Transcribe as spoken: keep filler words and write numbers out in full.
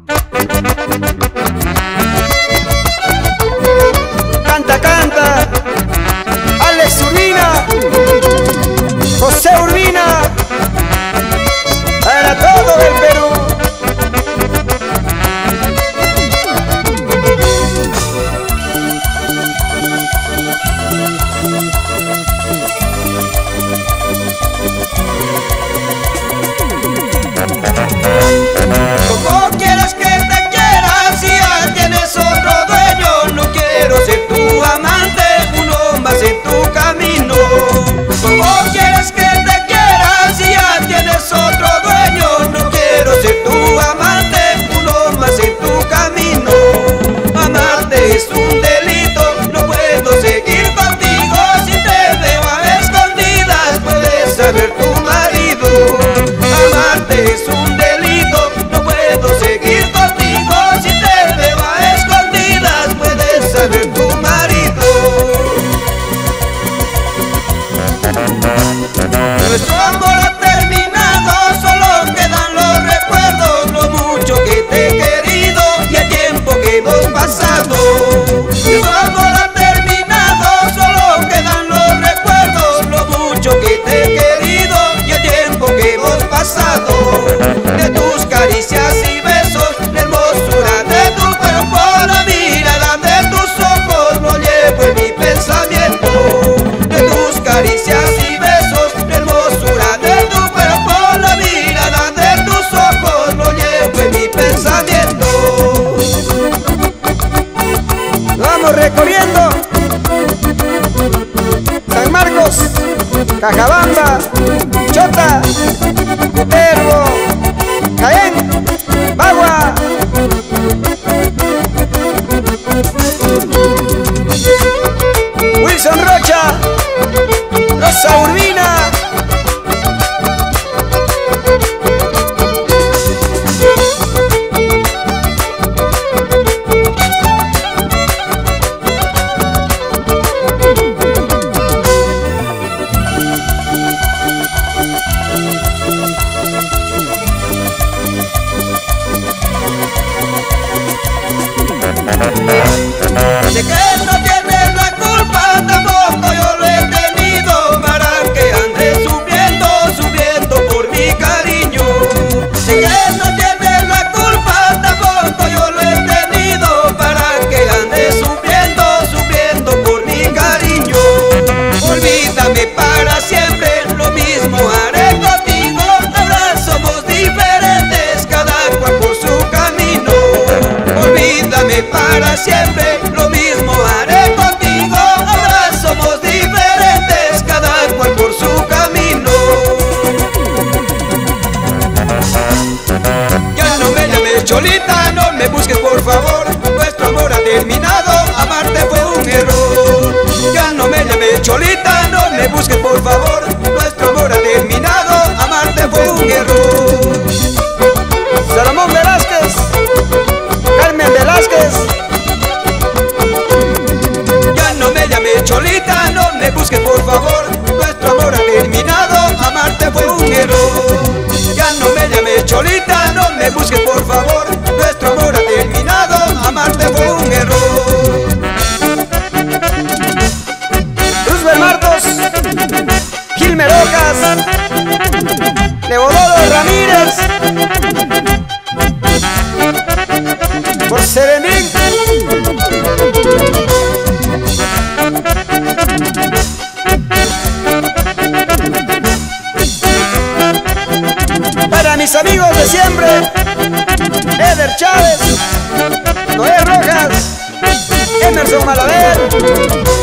Canta, canta, Alex Urbina, José Urbina, para todo el Perú. ¿Cómo quieres que te quiera si ya tienes otro dueño? No quiero ser tu amante, uno más en tu camino. ¿Cómo quieres que te quiera si ya tienes otro dueño? No quiero ser tu amante, uno más en tu camino. Amarte es un delito, no puedo seguir contigo. Si te veo a escondidas puedes saber tu marido. Amarte es un delito, no puedo seguir contigo. Si te veo a escondidas puedes saber tu marido. Nuestro amor ha terminado, solo quedan los recuerdos, lo mucho que te he querido y el tiempo que hemos pasado. Nuestro amor ha terminado, solo quedan los recuerdos, lo mucho que te he querido y el tiempo que hemos pasado. De tus caricias y besos, la hermosura de tu cuerpo, la mirada de tus ojos, lo llevo en mi pensamiento. De tus caricias y besos, la hermosura de tu cuerpo, la mirada de tus ojos, lo llevo en mi pensamiento. Vamos recorriendo San Marcos, Cajabamba, Chota, Cutervo, Jaén, Bagua. Wilson Rocha, Rosa Urbina. Sé que no tienes la culpa, tampoco yo lo he tenido, para que andes sufriendo, sufriendo por mi cariño. Sé que no tienes la culpa, tampoco yo lo he tenido, para que andes sufriendo, sufriendo por mi cariño. Olvídame para siempre, lo mismo haré contigo. Ahora somos diferentes, cada cual por su camino. Olvídame para siempre, lo mismo haré contigo. Ahora somos diferentes, cada cual por su camino. Ya no me llames Cholita, no me busques por favor. Nuestro amor ha terminado, amarte fue un error. Ya no me llames Cholita, no me busques por favor. Nuestro amor ha terminado, amarte fue un error. Salomón Velázquez, Carmen Velázquez. Ya no me llames Cholita, no me busques por favor. Nuestro amor ha terminado, amarte fue un error. Ya no me llames Cholita, no me busques por favor. Nuestro amor ha terminado, amarte fue un error. Roosevelt Martos, Gilmer Ocas, Leodoro Ramírez, por Serenín. Para mis amigos de siempre, Eder Chávez, Noé Rojas, Emerson Malaver,